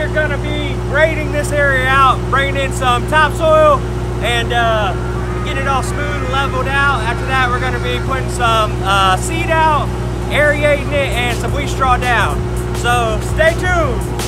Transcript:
we're gonna be grading this area out, bringing in some topsoil and getting it all smooth and leveled out. After that, we're gonna be putting some seed out, aerating it, and some wheat straw down. So stay tuned.